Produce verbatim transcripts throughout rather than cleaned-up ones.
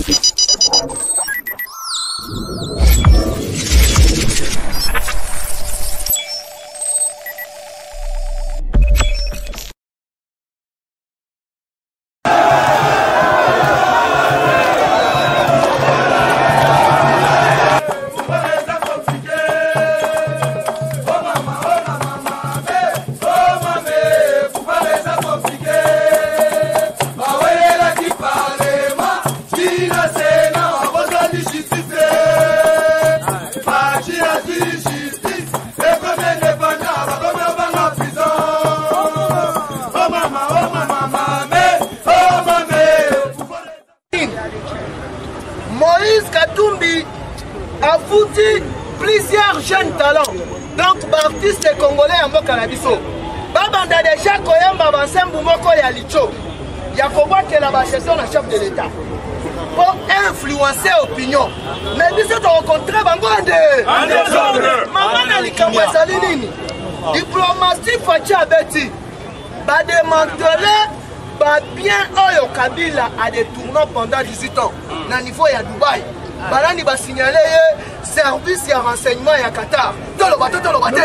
Moïse Katumbi a foutu plusieurs jeunes talents. Donc, artistes congolais en Mboka na biso. Babanda déjà koyamba bansembu moko ya licho. Ya kobwa la bachesson na chef de l'État. Pour influencer l'opinion. Mais biso to rencontrer bango ande. Maman na likambo ezali nini? Diplomatie fachi abeti. Ba démanteler ba bien oyo Kabila a des tournants pendant dix-huit ans. Na niveau ya Dubaï. Balani ba signaler service ya renseignement ya Qatar. Tolo bato tolo bato.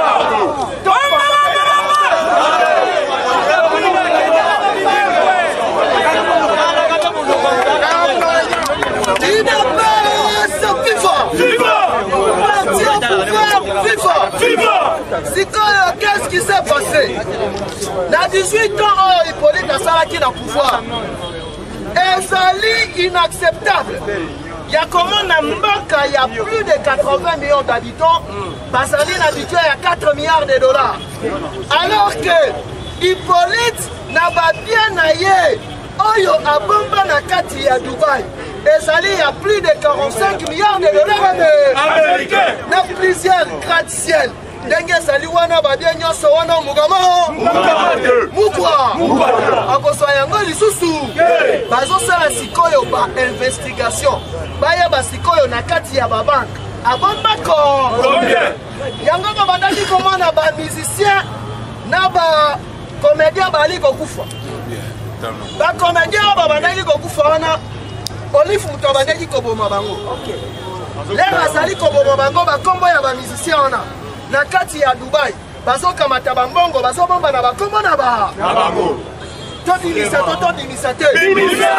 Qu'est-ce qui s'est passé? Dans dix-huit ans, Hippolyte Asalaki dans le pouvoir. Et ça est inacceptable. Il y a comment il y a plus de quatre-vingts millions d'habitants. Basali habitué à quatre milliards de dollars. Alors que Hippolyte n'a pas bien aillé. Oyo a bomba na kati à Dubaï. Et ça il y a plus de quarante-cinq milliards de dollars américains. Dans plusieurs gratte-ciel. Dengue sali wana babia nyoso wana mugama mukwa akoso yango lisusu bazo sala sikoyo ba investigation baya ba sikoyo na kati ya ba bank abomba ko yango ba bandaki komona ba musicien na ba comédien bali kokufa ba comédien ba bandaki kokufa wana olifu muto bandaki koboma bango lera sali koboma bango ba kombo ya ba musicien wana na kati ya Dubai bazo kamata bambongo bazo bomba na bakombo na ba na bango to dimisa to to dimisa te dimisa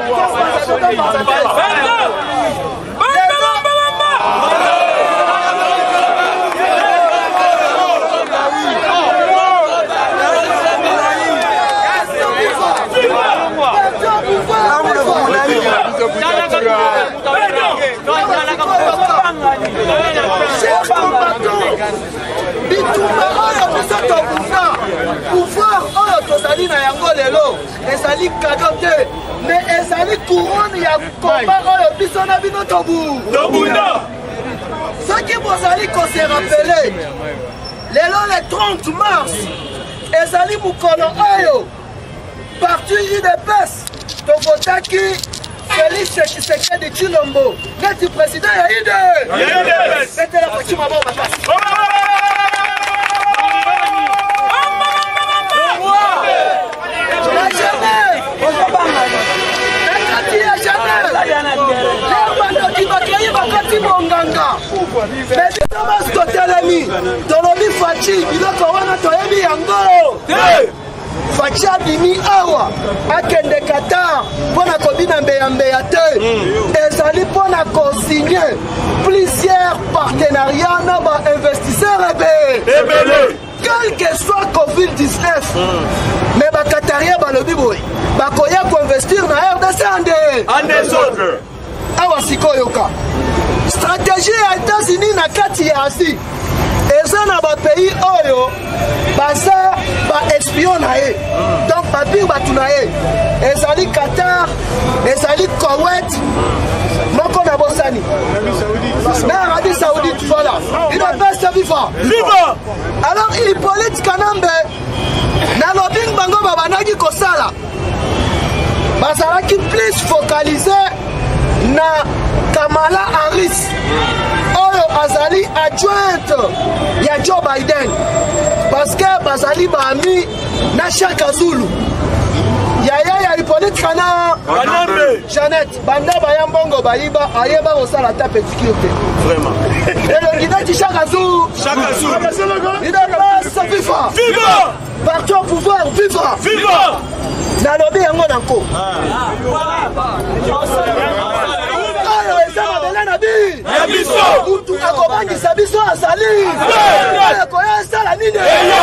bitumba oyo tosoto pouvoir pouvoir oyo tozali na yango lelo ezali kado te mais ezali couronne ya komba oyo biso na bino tobunda soki bozali kose rappele lelo le trente mars ezali mokolo oyo parti U D P S tovotaki Félix Tshisekedi Tshilombo neti président ya U D P S c'était la partie maman makasi la jamais nakati ya jamais lebandaki bakei bakati monganga mais bino basi totelemi tolobi faci biloko wana toyebi yango faci abimi awa akende Qatar mpona kobina mbeyambeya te ezali mpona kosigné plusieurs partenariats na bainvestisseur ebele quel que soit covid dix-neuf mais bakatarien balobi boye bakoya koinvestir na R D C ande awa sikoyoka stratégie ya États-Unis na kati ya Asie eza na bapays oyo baza baespion na ye donc babir bato na ye ezali Qatar ezali Koweït moko na bosani na Arabie Saoudite voilà il ne passe viva viva alors Hippolyte Kanambe na lobbying bango babandaki kosala bazalaki plus focalisé na Kamala Harris oyo azali adjointe ya Joe Biden parce que bazali baami na Shaka Zulu Yaya ya Hippolyte Kana Jeannette banda bayambongo bayiba ayeba osala ta petit cute vraiment et le guide chaque jour chaque jour il est sa viva viva partout au pouvoir viva viva na lobi yango nanko ayo ezama belana bi ya biso mutu akobangisa biso azali akoya sala nini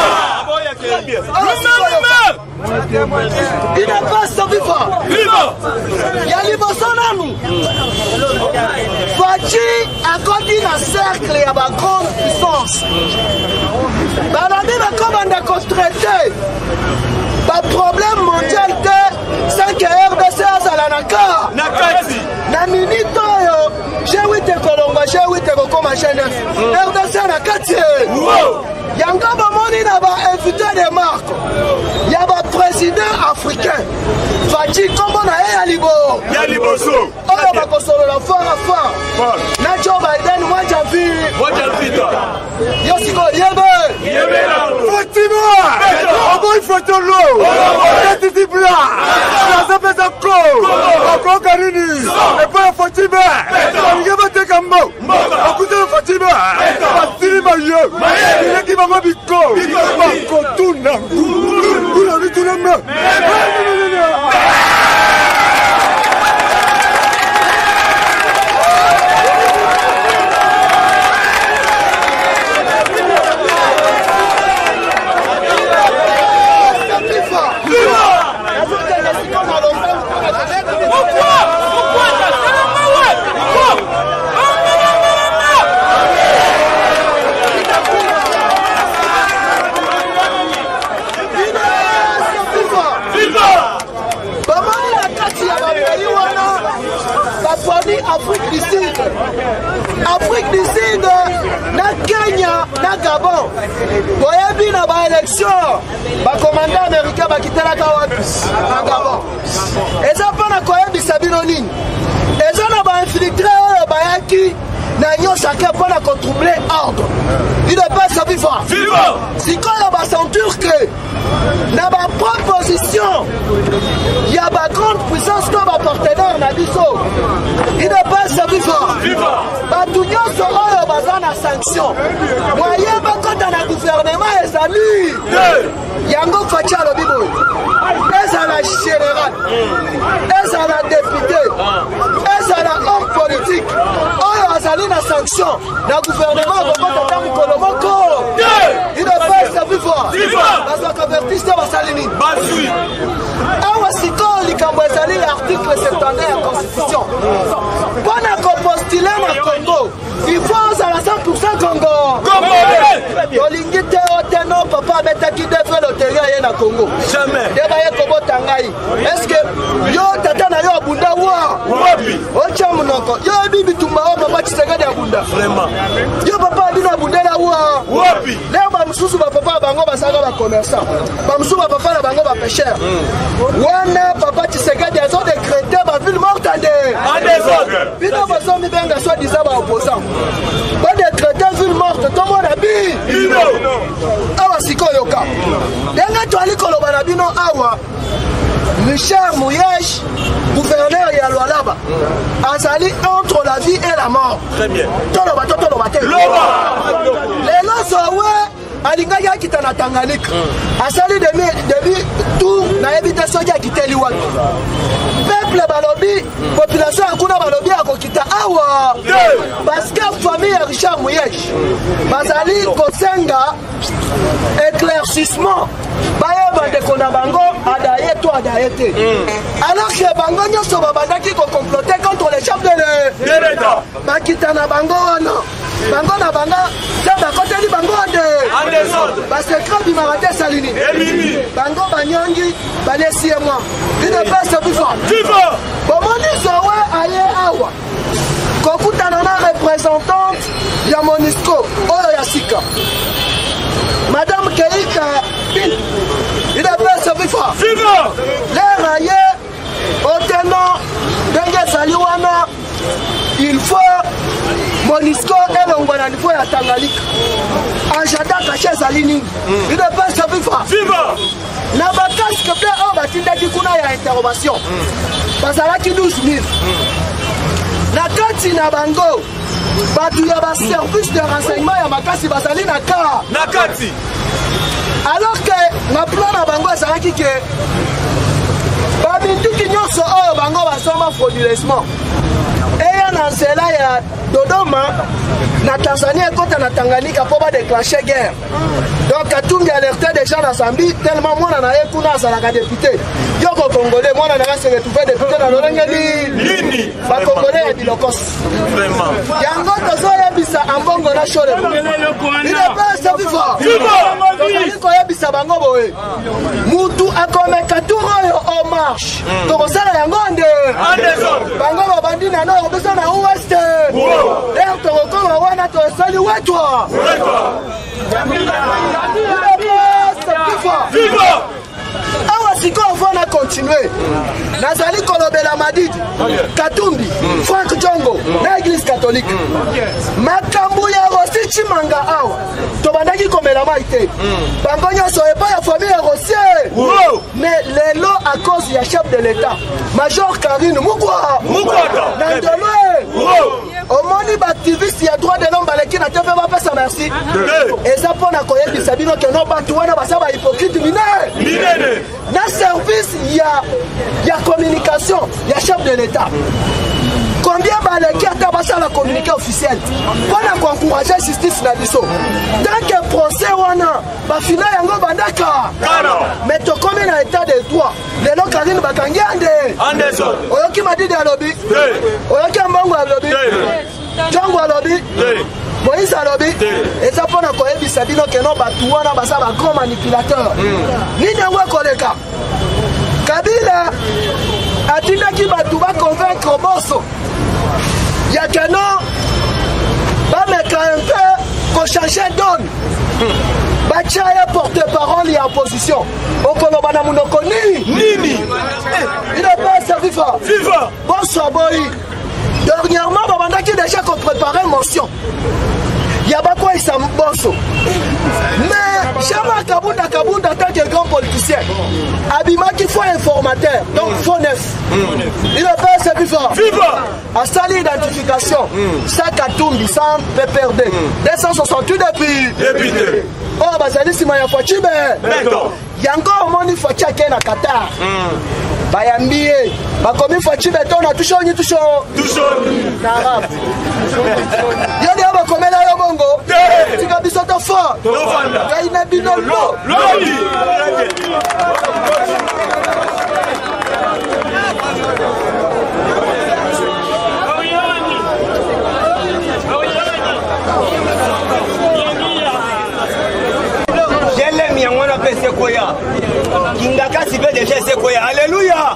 il n'est pas sa viva viva ya liboso nanu Fachi akoti na cercle ya ba grande puissance balandi bakobanda kotraite ba problème mondial te sans que R D C azala na ka na kati na minute oyo jewi te kolonga jewi te kokoma chaîne R D C na kati yanga bomoni na ba invité de marque ya ba président africain Fachi kombo na ye ya libo ya liboso oyo bakosolola fara fara na Joe Biden mwanja vi mwanja vita yo siko yebe yebe Fatima oboy fotolo titi bla ça fait ça ko ko karini e pa Fatima yebe te kambo okuta Fatima batiri mayo ile ki mama biko bako tuna kula ni tuna me Afrique du Sud, Afrique du Sud, na Kenya, na Gabon, boyebi na ba élection, ba commandant américain ba kitela ka wapi na Gabon. Eza pana koyebi sabino nini. Eza na ba infiltré ba yaki na nyo chacun pana ko troubler ordre. Il ne pas sa vivre. Si quand on va sentir que na ba proposition, il y a ba grande puissance comme ba partenaire na biso. Il ne pas sa vivre. Batu nyonso oyo baza na sanction. Moyen bakota na gouvernement ezali. Yango Fachi alobi boy. Ezala général. Ezala député. Ezala homme politique. Oyo azali na sanction. Na gouvernement bakota na mukolo moko. Il ne pas sa vivre. Baza convertiste basalini. Basui. Awa siko likambo ezali l'article septante ya constitution. Pana ko postuler na Congo. Il faut à la cent pour cent Congo. Congo. Yolingi te oteno papa betaki defre loterie ya na Congo. Jamais. Deba ye kobo tangai. Est-ce que yo tata na yo bunda wa? Wapi? Ocha munoko. Yo bibi tumba o papa Tshisekedi abunda. Vraiment. Yo papa dina bunda la wa? Wapi? Leo ba msusu ba papa bango basanga ba commerçant. Ba msusu ba papa na bango ba pêcheur. Wana papa Tshisekedi a zo décrété ba ville morte en des. En désordre. Bino bazo mi benga soit disant ba opposant. Ba décrété ville morte tout le monde a bi. Bino. Awa siko yoka. Denga to ali koloba na bino awa. Michel Mouyèche, gouverneur ya Lualaba, azali entre la vie et la mort. Très bien. Toloba toloba te. Loba. Les losowe alinga ya kitana Tanganyika. Asali demi demi tout na ebite soja kiteli wapi. Peuple balobi, population akuna balobi akokita awa. Parce que famille Richard Mouyèche, bazali kosenga éclaircissement. Baye bande kona bango adaye to adaye te. Alors que bango nyoso babandaki ko comploter contre les chefs de l'État. Bakitana bango wana. Bango na banga da bakoteli bango ande. Parce que quand il m'a raté salini. Bango banyangi balesi moi. Il ne pas se vivre. Viva. Bomoni sowe aye awa. Kokutana na représentante ya Monisco oyo ya Sika. Madame Keïka, il a fait sa vie fort. Les raillés, au tenant, Dengue Saliwana, il faut Monisco et l'Ongwana, il faut la Tanganyika. Anjada caché Salini, il a fait sa vie fort. na bakasque mpe oyo batindaki kuna ya interrogation bazalaki douze mille na kati na bango bato ya baservice de renseignement ya makasi bazali na ka na kati alors que na plan na bango ezalaki ke babinduki nyonso oyo bango basoma frauduleusement eya na nzela ya Dodoma na Tanzanie ekota na Tanganyika mpo badéclenche guerre. Donc Katumbi alerté déjà na Zambie tellement mwana na ye kuna azalaka député yoko congolais mwana na se retrouver député na lolenge nini bakongolais ya bilokos yango tozoyebisa ambongo na shole il est pas savifa tozali koyebisa bango boye mutu akomeka tour oyo en marche tokosala yango nde bango babandi na nord obesa na ouest leo tokokoma wana tosali wetwa awa sikoyo mpo na continue nazali kolobela Madidi Katumbi Frank Jongo na église catholique makambo ya Rossi Chimanga awa tobandaki komela mai te bango nyonso epai ya famille ya Rossi mais lelo à cause ya chef de l'état Major Karine Mukwa na ndolo omoni baactiviste ya droit de l'homme baleki na te mpe bapesa merci eza mpo na koyebisa bino ke no bato wana baza bahypocrite minene na service ya ya communication ya chef de l'état combien baleki ata basala communiqué officiel mpona koencourage justice na biso tant que procès wana bafina yango bandaka mais tokomi na état de droit lelo Karine bakangi ande oyoki Madidi alobi oyoki Ambongo alobi Jongo alobi Moïse alobi eza mpona koyebisa bino keno bato wana baza bagros manipulateur nini yango ekoleka Kabila atindaki bato baconvaincre boso ya keno bameka un peu kochange donne batia ye porte-parole ya opposition okoloba na munoko nini il est pas servi fa bonsoir boy dernièrement babandaki déjà qu'on préparait motion ya bakwesa boso mais Chama Kabunda Kabunda en tant que grand politicien abimaki faux informateur donc faux neuf il a fait ce vivant a sali identification ça Katumbi sans P P R D deux cent soixante-huit députés oh bazali sima ya Fachibe yango omoni Fachi ake na Qatar bayambi ye bakomi Fachibe to na tushoni tusho na arabe yodi abakomela yo bongo tika biso to fort ya ina bino lo Jelle mi yango na pese koya kingaka sibe déjà se koya alléluia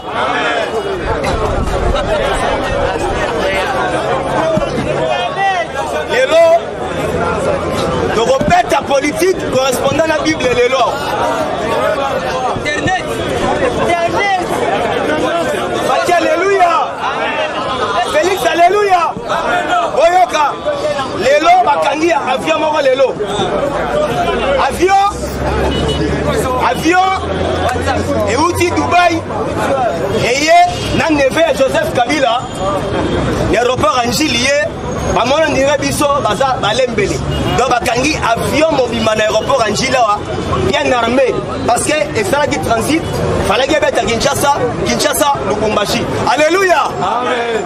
lelo tokopeta ta politique correspondant à la Bible lelo internet internet Fati alléluia Félix alléluia oyoka lelo bakangi avion moko lelo avion avion euti Dubaï eye na neve ya Joseph Kabila aéroport Anjilié bamona ndinga biso baza balembeli donc bakangi avion mobima na aéroport Anjila bien armé parce que esalaki transit falaki beta Kinshasa Kinshasa Lubumbashi alléluia amen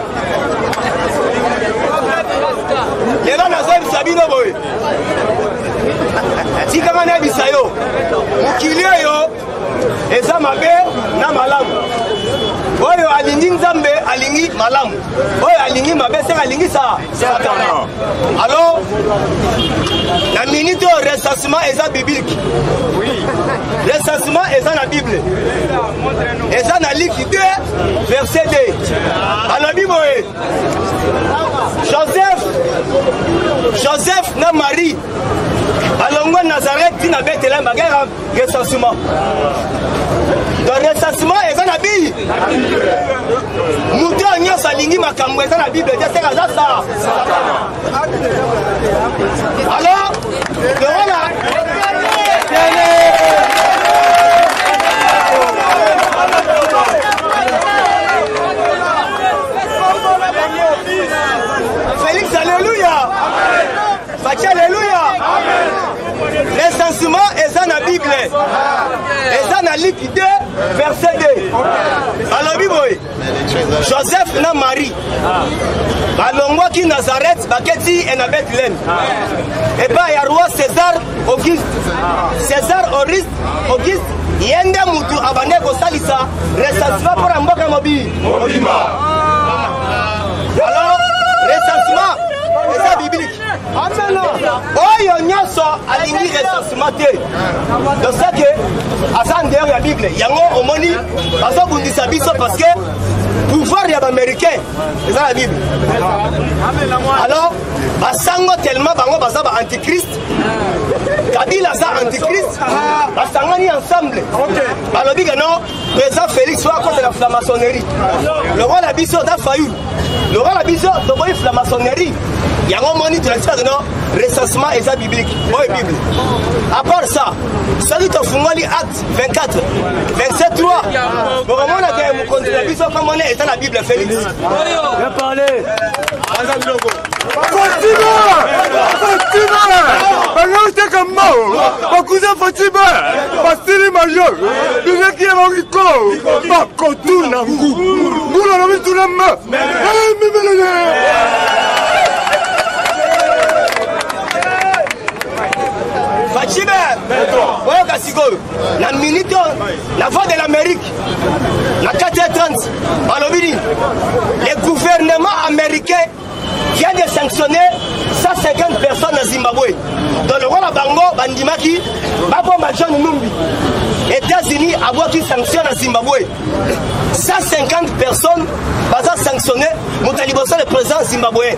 lelo nazoyebisa bino boye tikanga nayebisa yo mokili oyo eza mabe na malamu oyo alingi nzambe alingi malamu oyo alingi mabe se alingi sa satana alors na minute oyo recensement eza biblique recensement eza na bible eza na Luc deux verset deux alobi boye Joseph Joseph na Marie alongo Nazareth tina Bethléem bagera recensement donc recensement eza na bible mutu nyonso alingi makambo eza na bible te seka za sa alors voilà Joseph na Marie balongwaki Nazareth baketi na Bethlehem eba ya roi César Auguste César Auguste yende mutu abane kosalisa recensement pour mboka mobile alors recensement c'est biblique oyo nyonso alingi recensement te donc ça que asa ndeur ya Bible yango omoni bazobundisa biso parce que pouvoir ya américain c'est ça la Bible alors basango tellement bango baza ba antichrist Kabila za antichrist basangani ensemble balobi que non président Félix soit contre la franc-maçonnerie le roi la biso da Fayoul le roi la biso de boy franc-maçonnerie yango moni tu as non recensement et ça biblique oh Bible à part ça celui qui fungoli acte vingt-quatre vingt-sept trois pour moi la que mon contre la biso comme on est dans la Bible Félix bien parlé Fatima Fatima Bangante kama bakuza Fatima Bastili major Bizaki ya mawiko Bakotuna ngu Ngula na mitu na ma Fatima Oyo Kasigo la minute la voix de l'Amérique la quatre heures trente Balobini le gouvernement américain vient de sanctionner cent cinquante personnes à Zimbabwe. Dans le roi la Bango, Bandimaki, Babo Majon Numbi. États-Unis a qui sanctionne à Zimbabwe. cent cinquante personnes basant sanctionnées, Moutalibosa le président zimbabwéen.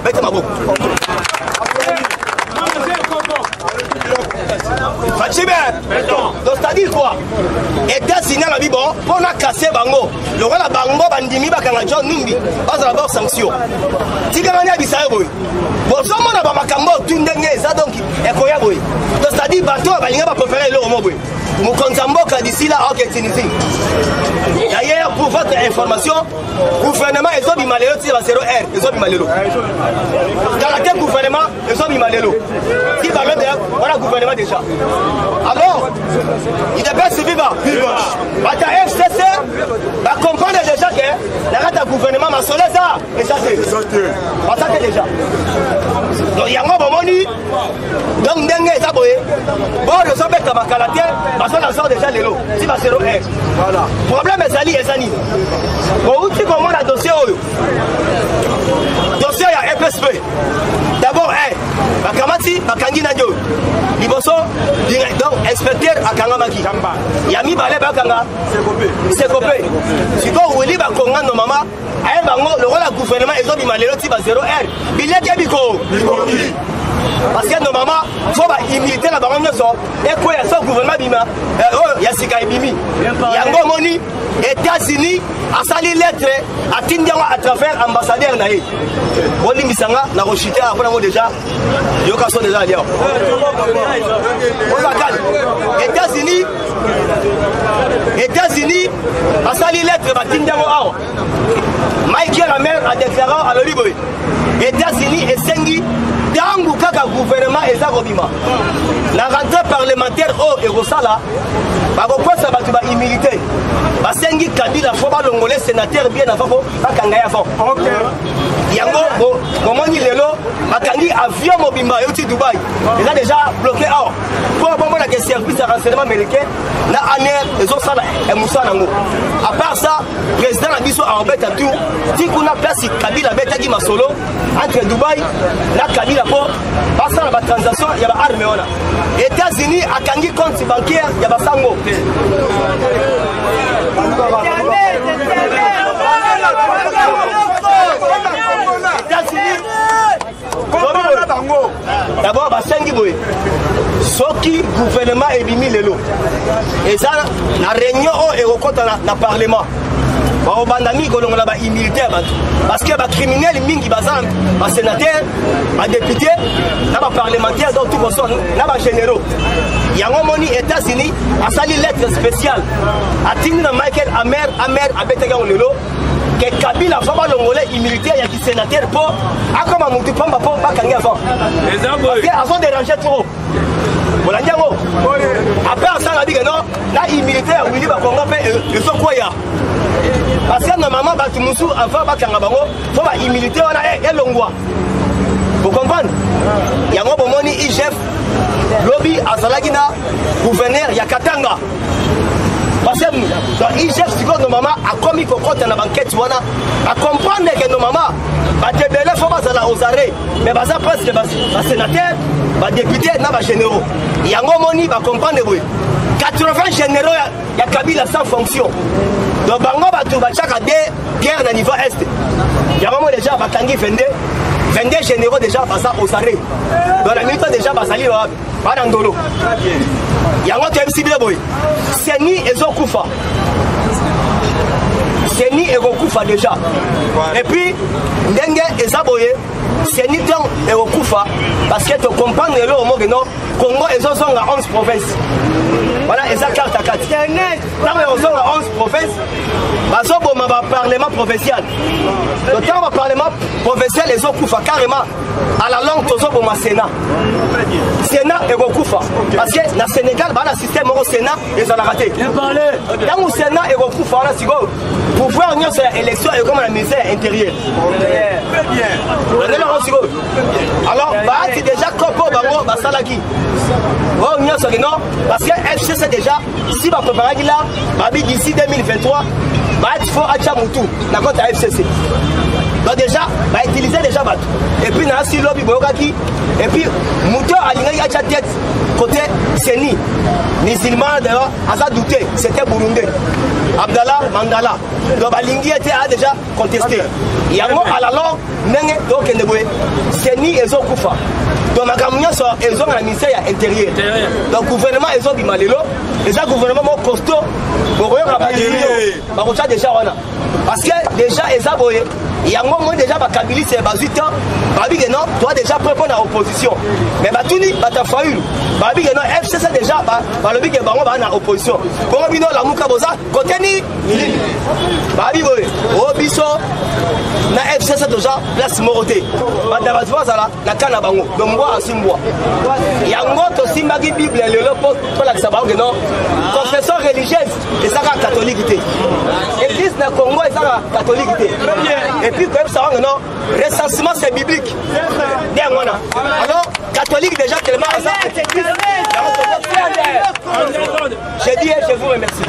Fatima, donc c'est-à-dire quoi? États-Unis la Bible, pour la casser Bango, le roi la Bango, Bandimi, Bakanga John Numbi, pas d'abord sanction. Si Gamani a dit ça, oui. Bon, ça, on a pas Makambo, tout le monde, ça donc, et quoi, oui. Donc c'est-à-dire, bateau, il n'y a pas préféré le homo, oui. Mon Konzamboka d'ici là, ok, c'est ici. D'ailleurs, pour votre information, le gouvernement, ils ont mis Malélo, c'est zéro R, ils ont mis Malélo. Dans la tête gouvernement, ils ont mis Malélo. Si par le voilà le gouvernement déjà. Alors, il est bien suivant. Bata F C C, va comprendre déjà que la rate à gouvernement m'a sonné ça. Et ça c'est. Ça c'est déjà. Donc il y a un bon moni. Donc dengue ça boye. Bon, le sommet comme un calaté, parce qu'on sort déjà les lots. Si va zéro R. Voilà. Problème est sali et sani. Bon, où tu commences la dossier au dossier il y a F S P. D'abord, un, Bakamati, Bakangi Nanyo. Liboso, donc inspecteur à Kangamaki. Yami Balé Bakanga. C'est copé. Si vous voulez Bakonga, nos mamans, le rôle du gouvernement, ils ont mis Malélo, c'est zéro R. Il y a des bicos. Parce que nos mamans, il faut imiter la baronne de son. Et quoi, il y a son gouvernement bima. Il y a Sika et Bimi. Il y a un moni. États-Unis a sali lettre à Tindiawa à travers l'ambassadeur Naï. Boli Misanga, n'a rechuté après moi déjà. Yoka sont déjà allés. États-Unis, États-Unis a sali lettre à Tindiawa. Michael Amer a déclaré à l'Oliboy. États-Unis et Sengi. Dans le gouvernement et Zagobima, la rentrée parlementaire au Erosala, pourquoi ça va être immunité? Parce que Kabila faut pas l'ongolais sénateur bien avant pas Kangaya avant. Yango, comment dit le lot? Makangi avion mobimba et au Dubaï. Il a déjà bloqué or. Pour avoir la service de renseignement américain, na aner les autres ça et Moussa Nango. À part ça, président Abisso a embêté tout. Si qu'on a place Kabila bête dit Masolo entre Dubaï, la Kabila pour passer à la transaction, il y a l'armée on a. États-Unis a Kangi compte bancaire, il y a Basango. D'abord, Basengi Boy. Soki gouvernement est bimi le lot. Et ça, la réunion est au compte dans le Parlement. Au bandami, on a des militaires. Parce que les criminels, les sénateurs, les députés, les parlementaires, donc tout le monde, les généraux. Il y a un moni États-Unis a sali lettre spéciale. A Tina Michael Amer, Amer, a Betega Olelo. Que Kabila va pas l'ongolais militaire, il y a des sénateurs pour. A comme un moutou pamba pour pas gagner avant. Avant de déranger trop. Voilà, après, ça, on a dit que non, là, il militaire, il dit qu'on va faire le Sokoya. Parce que normalement, Batumusu, avant Bakangabango, il faut la humilité, on a un longwa. Vous comprenez? Il y a un bon moni, I G F, lobby, Azalagina, gouverneur, il y a Katanga. Parce que dans I G F, si nos mamans a commis qu'on compte dans la banquette, à comprendre que nos mamans, les débélés, il faut pas aux arrêts, mais ça presque les sénateurs, les députés, les généraux. Il y a un moni, va comprendre, quatre-vingts généraux, il y a Kabila sans fonction. Donc, Bango va trouver chaque deux guerres au niveau est. Il y a un moment déjà, Batangi vingt-deux, vingt-deux généraux déjà passent aux arrêts. Dans la minute déjà, Basali va dans Dolo. Il y a un autre M C B, c'est ni Ezokufa. C'est ni Ezokufa déjà. Et puis, Ndenge Ezaboye, c'est ni Tom Ezokufa. Parce que tu comprends que le Congo est en onze provinces. Voilà, et ça carte à quatre. Quand on est en onze provinces, on va au Parlement provincial. Le temps au Parlement provincial, les autres couffent carrément à la langue, tous au Sénat. Sénat et au Koufa. Parce que dans le Sénégal, le système au Sénat, ils ont raté. Dans le Sénat et au Koufa, pour pouvoir venir sur l'élection et comme la ministère intérieur. Très bien. Alors, c'est déjà Kopo Bango Basalaki. Parce que F C c'est déjà, si va préparer là, d'ici deux mille vingt-trois, il faut acheter Moutou, la côte à F C C. Donc déjà, va utiliser déjà Batou. Et puis, dans le lobby, et puis, Moutou a une tête côté Séni. Musulman d'ailleurs, à ça douter, c'était Burundais. Abdallah Mandala. Donc, Balingi était déjà contesté. Il y a un mot à la langue, donc Séni et Zokoufa. Donc, ma campagne, ils ont un ministère intérieur. Donc, le gouvernement, ils ont du malélo. Et ça, le gouvernement costaud, pour eux, il déjà. Parce que déjà, il y a un moment déjà, Kabili, c'est huit ans. Babi, non, toi déjà préparé à l'opposition. Mais Batouni, Batafaïl. Babi, non, F C C déjà, le big et Bango, à l'opposition. Pour Bino, la Moukabosa, côté ni. Babi, Obiso, na F C C déjà, place Moroté. Badabazwa, la canne à Bango. Donc, moi, à Simbois. Il y a un autre aussi, Magui Bible, le lopo, pour la Sabago, non. Confession religieuse, et ça, la catholique. Église de Congo, et ça, la catholique. Et puis, comme ça, non, recensement, c'est biblique. Alors, catholique, déjà, tellement. J'ai dit, je vous remercie.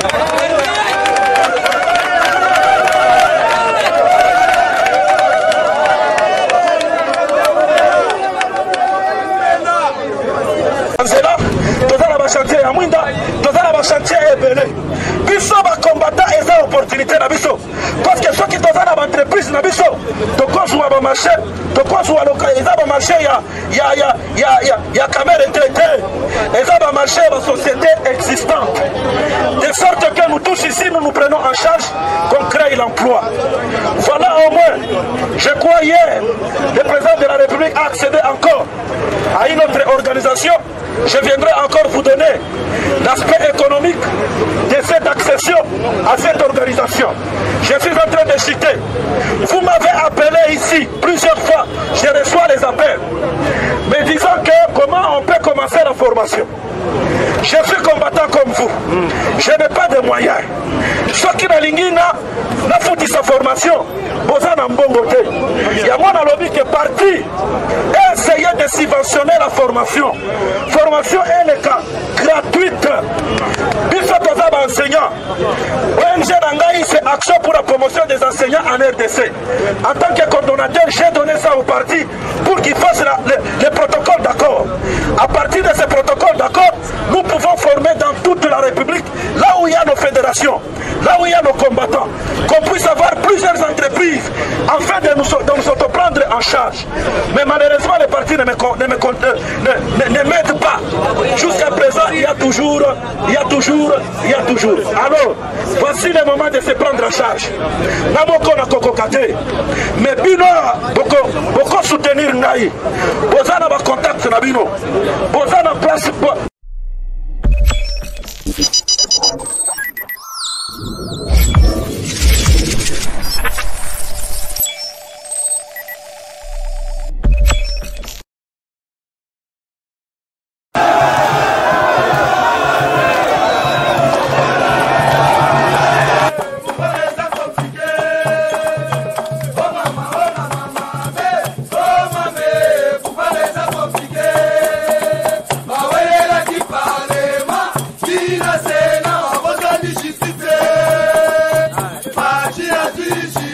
chantier à Mwinda, nous avons un chantier ébélé. Bisso va combattre et ça opportunité na bisso. Parce que ceux qui sont dans l'entreprise na bisso, de quoi soit le marché, de quoi soit le ils ont marché, il y a il y a il y a il y a il y a il y a caméra traité. Ils ont marché la société existante. De sorte que nous tous ici nous nous prenons en charge qu'on crée l'emploi. Voilà au moins, je crois hier, le président de la République a accédé encore à une autre organisation. Je viendrai encore vous donner l'aspect économique de cette accession à cette organisation. Je suis en train de citer. Vous m'avez appelé ici plusieurs fois. Je reçois les appels. Mais disons que comment on peut commencer la formation. Je suis combattant comme vous. Je n'ai pas de moyens. Ceux qui n'ont pas foutu sa formation, il y a mon lobby qui est parti et essayer de subventionner la formation. Formation est le cas gratuite. Biso tozaba enseignant. O N G Nangaï, c'est action pour la promotion des enseignants en R D C. En tant que coordonnateur, j'ai donné ça au parti pour qu'il fasse la, le, le protocole d'accord. À partir de ce protocole d'accord, nous pouvons former dans toute la République, là où il y a nos fédérations, là où il y a nos combattants, qu'on puisse avoir plusieurs entreprises afin de nous, de nous autoprendre en charge. Mais malheureusement, les partis ne me, ne me, ne, ne, ne m'aident pas. Jusqu'à présent, il y a toujours, il y a toujours, il y a toujours. Alors, voici le moment de se prendre en charge. Namoko na kokokate. Mais bino, boko, boko soutenir Naï. Bozana ba contact na bino. Bozana place. Yeah. Masisi